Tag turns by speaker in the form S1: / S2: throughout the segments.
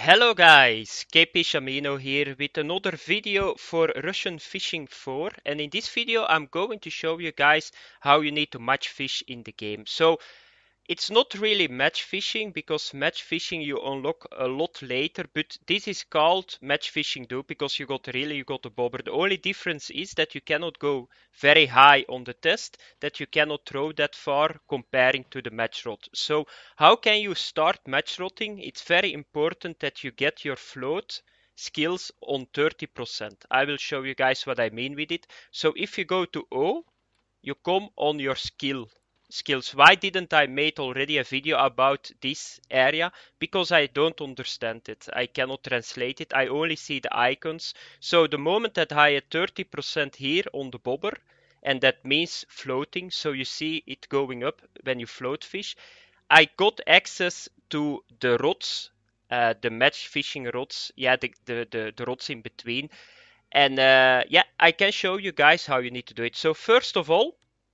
S1: Hello guys, KP Shamino here with another video for Russian Fishing 4, and in this video I'm going to show you guys how you need to match fish in the game. So it's not really match fishing because match fishing you unlock a lot later, but this is called match fishing too because you got a bobber. The only difference is that you cannot go very high on the test, that you cannot throw that far comparing to the match rod. So how can you start match rodding? It's very important that you get your float skills on 30%. I will show you guys what I mean with it. So if you go to O, you come on your skills. Why didn't I made already a video about this area? Because I don't understand it. I cannot translate it. I only see the icons. So the moment that I had 30% here on the bobber, and that means floating, so you see it going up when you float fish, I got access to the rods, the match fishing rods, the rods in between. And yeah, I can show you guys how you need to do it. So first of all,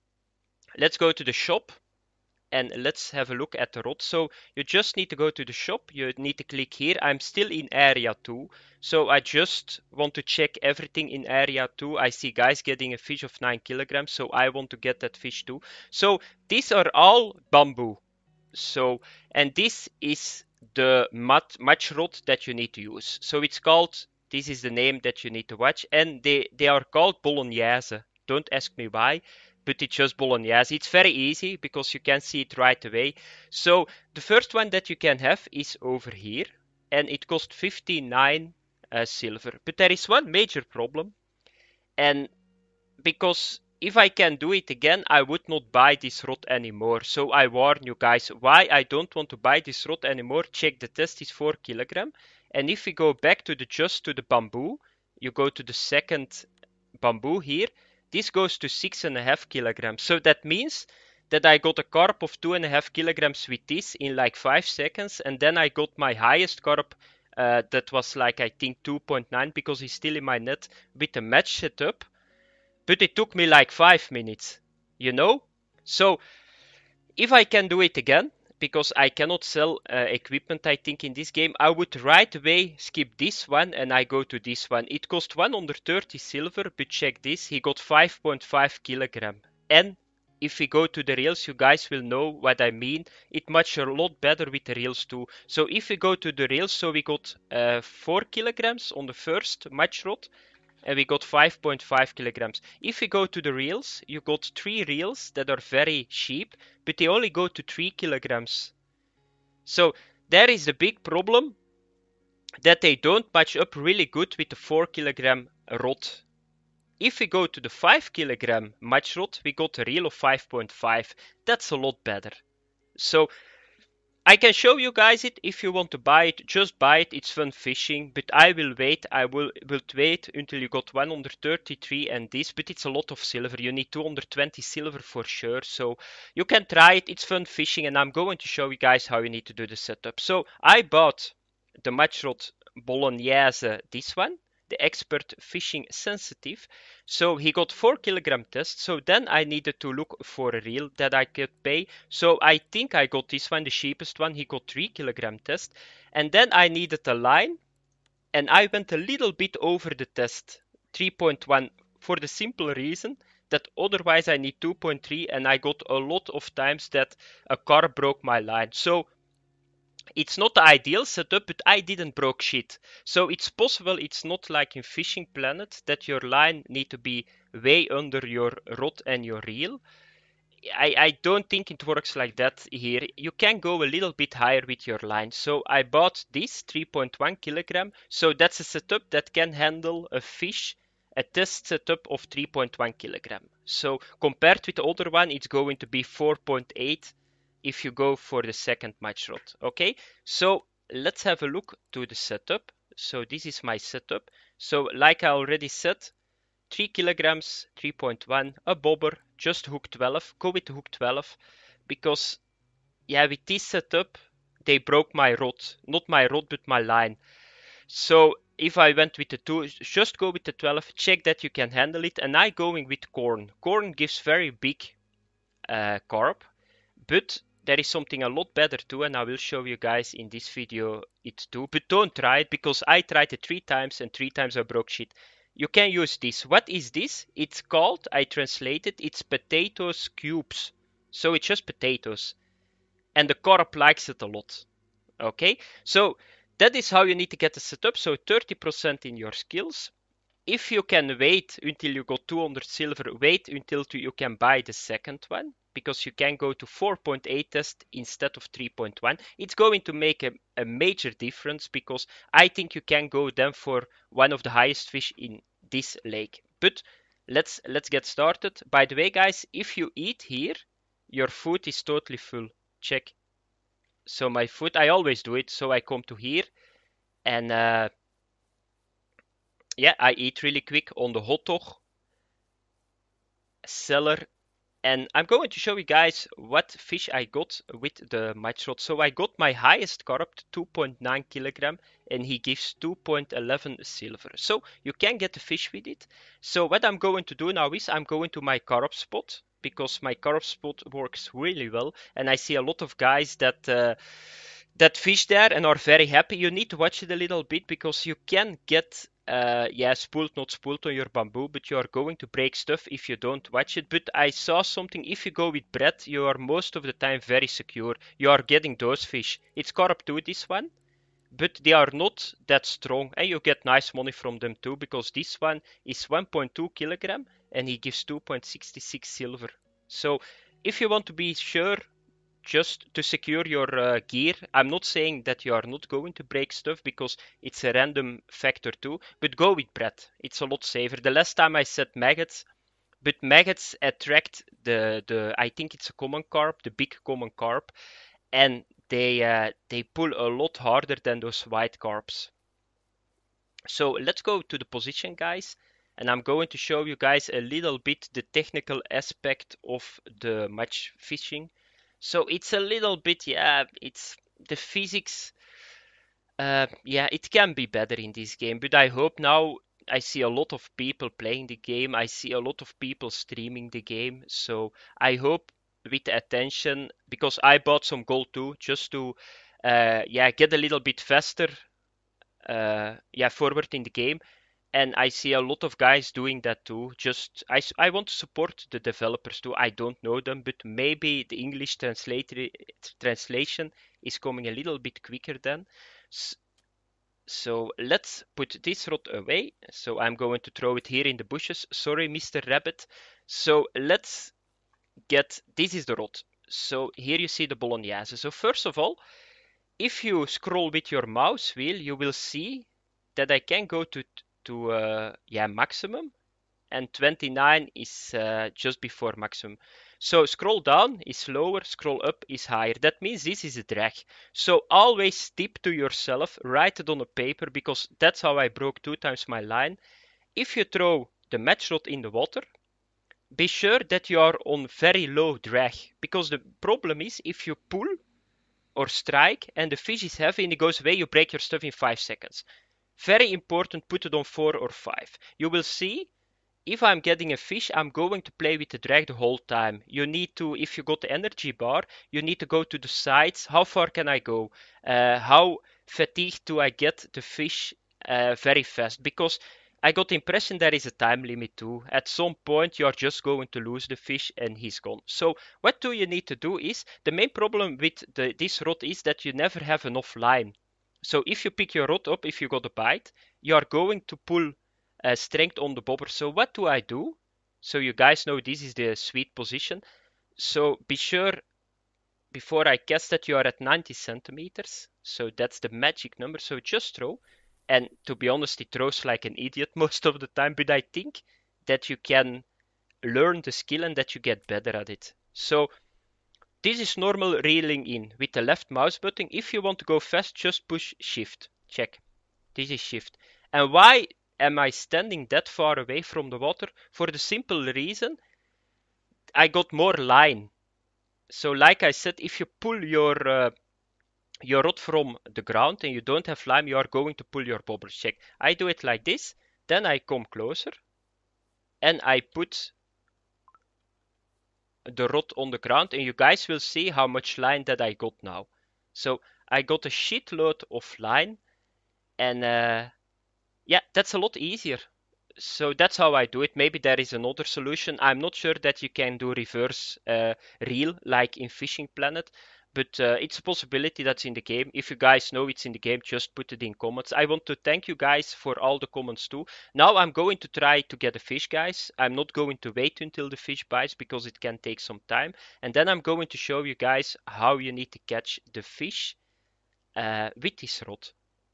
S1: let's go to the shop and let's have a look at the rod. So you just need to go to the shop. You need to click here. I'm still in area 2. So I just want to check everything in area 2. I see guys getting a fish of 9 kilograms. So I want to get that fish too. So these are all bamboo. So, and this is the match rod that you need to use. So it's called, this is the name that you need to watch. And they are called bolognese. Don't ask me why, but it's just bolognese. It's very easy because you can see it right away. So the first one that you can have is over here, and it costs 59 silver. But there is one major problem, and because if I can do it again, I would not buy this rod anymore. So I warn you guys, why I don't want to buy this rod anymore. Check, the test is 4 kilogram. And if we go back to the bamboo, you go to the second bamboo here, this goes to 6.5 kilograms. So that means that I got a carp of 2.5 kilograms with this in like 5 seconds. And then I got my highest carp, that was like, I think 2.9 because he's still in my net with the match setup. But it took me like 5 minutes, you know? So if I can do it again, because I cannot sell equipment, I think, in this game, I would right away skip this one and I go to this one. It cost 130 silver, but check this, he got 5.5 kilogram. And if we go to the rails, you guys will know what I mean. It matches a lot better with the rails too. So if we go to the rails, so we got 4 kilograms on the first match rod, and we got 5.5 kilograms. If we go to the reels, you got 3 reels that are very cheap, but they only go to 3 kilograms. So there is the big problem, that they don't match up really good with the 4 kilogram rod. If we go to the 5 kilogram match rod, we got a reel of 5.5. That's a lot better. So I can show you guys it. If you want to buy it, just buy it. It's fun fishing, but I will wait. I will wait until you got 133 and this, but it's a lot of silver. You need 220 silver for sure. So you can try it. It's fun fishing, and I'm going to show you guys how you need to do the setup. So I bought the match rod Bolognese, this one, the expert fishing sensitive. So he got 4 kilogram test. So then I needed to look for a reel that I could pay. So I think I got this one, the cheapest one. He got 3 kilogram test. And then I needed a line. And I went a little bit over the test, 3.1, for the simple reason that otherwise I need 2.3, and I got a lot of times that a car broke my line. So it's not the ideal setup, but I didn't broke shit. So it's possible, it's not like in Fishing Planet that your line need to be way under your rod and your reel. I don't think it works like that here. You can go a little bit higher with your line. So I bought this 3.1 kilogram. So that's a setup that can handle a fish, a test setup of 3.1 kilogram. So compared with the other one, it's going to be 4.8 if you go for the second match rod. Okay, so let's have a look to the setup. So this is my setup. So like I already said, 3 kilograms, 3.1, a bobber, just hook 12. Go with the hook 12 because, yeah, with this setup, they broke my rod. Not my rod, but my line. So if I went with the 2, just go with the 12. Check that you can handle it. And I going with corn. Corn gives very big carp, but there is something a lot better too, and I will show you guys in this video it too. But don't try it, because I tried it 3 times and 3 times I broke shit. You can use this. What is this? It's called, I translated, it's potatoes cubes. So it's just potatoes. And the corp likes it a lot. Okay, so that is how you need to get it set up. So 30% in your skills. If you can wait until you got 200 silver, wait until you can buy the second one, because you can go to 4.8 test instead of 3.1. It's going to make a major difference, because I think you can go then for one of the highest fish in this lake. But let's get started. By the way, guys, if you eat here, your food is totally full. Check. So my food, I always do it. So I come to here and yeah, I eat really quick on the hot dog seller, and I'm going to show you guys what fish I got with the match rod. So I got my highest carp, 2.9 kilogram, and he gives 2.11 silver. So you can get the fish with it. So what I'm going to do now is I'm going to my carp spot, because my carp spot works really well, and I see a lot of guys that fish there and are very happy. You need to watch it a little bit, because you can get spooled, not spooled on your bamboo, but you are going to break stuff if you don't watch it. But I saw something, if you go with bread, you are most of the time very secure. You are getting those fish. It's carp too, this one, but they are not that strong, and you get nice money from them too, because this one is 1.2 kilogram and he gives 2.66 silver. So if you want to be sure, just to secure your gear. I'm not saying that you are not going to break stuff, because it's a random factor too, but go with bread. It's a lot safer. The last time I said maggots, but maggots attract the I think it's a common carp, the big common carp, and they pull a lot harder than those white carps. So let's go to the position, guys, and I'm going to show you guys a little bit the technical aspect of the match fishing. So it's a little bit, yeah, it's the physics. Yeah, it can be better in this game, but I hope now I see a lot of people playing the game. I see a lot of people streaming the game. So I hope with the attention, because I bought some gold too, just to get a little bit faster forward in the game. And I see a lot of guys doing that too. Just I want to support the developers too. I don't know them, but maybe the English translation is coming a little bit quicker then. So let's put this rod away. So I'm going to throw it here in the bushes. Sorry, Mr. Rabbit. So let's get, this is the rod. So here you see the bolognese. So first of all, if you scroll with your mouse wheel, you will see that I can go to maximum, and 29 is just before maximum. So scroll down is lower, scroll up is higher. That means this is a drag. So always tip to yourself, write it on a paper, because that's how I broke 2 times my line. If you throw the match rod in the water, be sure that you are on very low drag, because the problem is if you pull or strike and the fish is heavy and it goes away, you break your stuff in 5 seconds. Very important, put it on 4 or 5. You will see, if I'm getting a fish, I'm going to play with the drag the whole time. You need to, if you got the energy bar, you need to go to the sides. How far can I go? How fatigued do I get the fish very fast? Because I got the impression there is a time limit too. At some point, you're just going to lose the fish and he's gone. So what do you need to do is, the main problem with this rod is that you never have enough line. So if you pick your rod up, if you got a bite, you are going to pull strength on the bobber. So what do I do? So you guys know this is the sweet position. So be sure before I cast that you are at 90 centimeters. So that's the magic number. So just throw. And to be honest, it throws like an idiot most of the time. But I think that you can learn the skill and that you get better at it. So this is normal reeling in with the left mouse button. If you want to go fast, just push shift. Check. This is shift. And why am I standing that far away from the water? For the simple reason, I got more line. So like I said, if you pull your rod from the ground and you don't have line, you are going to pull your bobber. Check. I do it like this. Then I come closer and I put the rod on the ground, and you guys will see how much line that I got now. So I got a shitload of line, and yeah, that's a lot easier. So that's how I do it. Maybe there is another solution. I'm not sure that you can do reverse reel like in Fishing Planet, but it's a possibility that's in the game. If you guys know it's in the game, just put it in comments. I want to thank you guys for all the comments too. Now I'm going to try to get a fish, guys. I'm not going to wait until the fish bites because it can take some time. And then I'm going to show you guys how you need to catch the fish with this rod.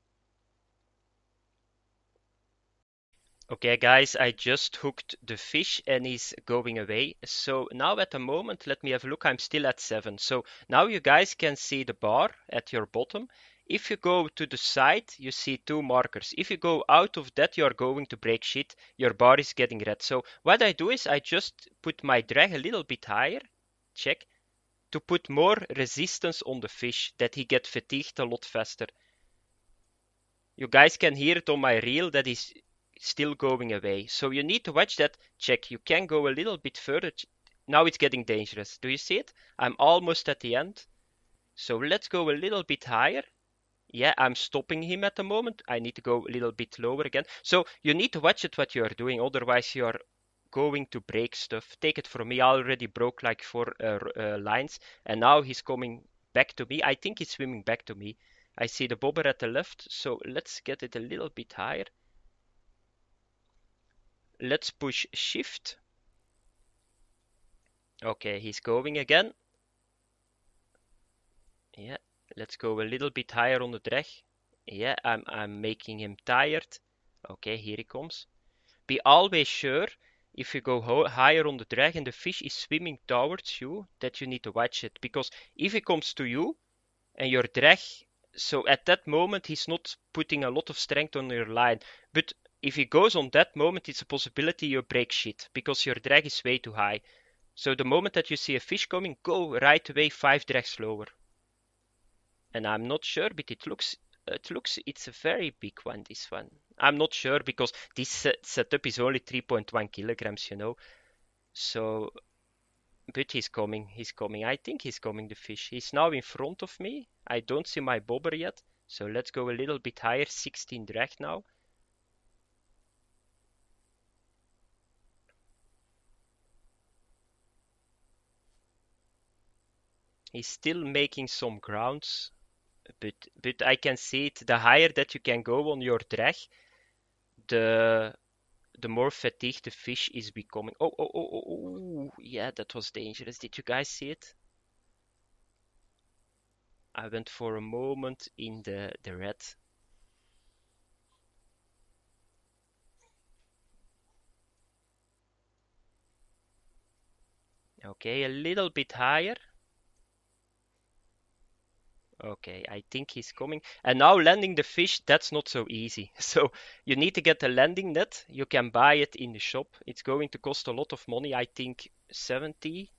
S1: Okay guys, I just hooked the fish and he's going away. So now at the moment, let me have a look, I'm still at 7. So now you guys can see the bar at your bottom. If you go to the side, you see 2 markers. If you go out of that, you're going to break shit. Your bar is getting red. So what I do is I just put my drag a little bit higher, check, to put more resistance on the fish, that he get fatigued a lot faster. You guys can hear it on my reel that is still going away. So you need to watch that. Check, you can go a little bit further. Now it's getting dangerous. Do you see it? I'm almost at the end. So let's go a little bit higher. Yeah, I'm stopping him at the moment. I need to go a little bit lower again. So you need to watch it what you are doing. Otherwise you are going to break stuff. Take it from me. I already broke like 4 lines. And now he's coming back to me. I think he's swimming back to me. I see the bobber at the left. So let's get it a little bit higher. Let's push shift. Okay, he's going again. Yeah, let's go a little bit higher on the drag. Yeah, I'm making him tired. Okay, here he comes. Be always sure if you go higher on the drag and the fish is swimming towards you, that you need to watch it. Because if he comes to you and your drag, so at that moment he's not putting a lot of strength on your line. But if he goes on that moment, it's a possibility you break shit because your drag is way too high. So the moment that you see a fish coming, go right away 5 drags lower. And I'm not sure, but it's a very big one, this one. I'm not sure because this setup is only 3.1 kilograms, you know. So, but he's coming. I think he's coming, the fish. He's now in front of me. I don't see my bobber yet. So let's go a little bit higher, 16 drag now. He's still making some grounds, but I can see it. The higher that you can go on your drag, the more fatigued the fish is becoming. Oh, yeah, that was dangerous. Did you guys see it? I went for a moment in the red. Okay, a little bit higher. Okay, I think he's coming. And now landing the fish, that's not so easy. So you need to get a landing net. You can buy it in the shop. It's going to cost a lot of money. I think 70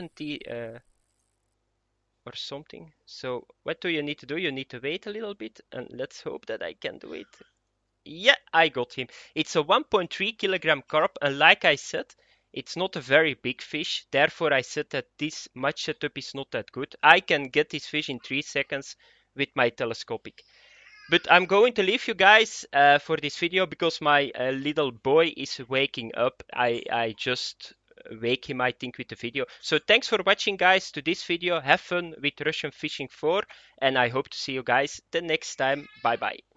S1: or something. So what do you need to do? You need to wait a little bit and let's hope that I can do it. Yeah, I got him. It's a 1.3 kilogram carp, and like I said, it's not a very big fish. Therefore, I said that this match setup is not that good. I can get this fish in 3 seconds with my telescopic. But I'm going to leave you guys for this video because my little boy is waking up. I just wake him, I think, with the video. So thanks for watching, guys, to this video. Have fun with Russian Fishing 4, and I hope to see you guys the next time. Bye bye.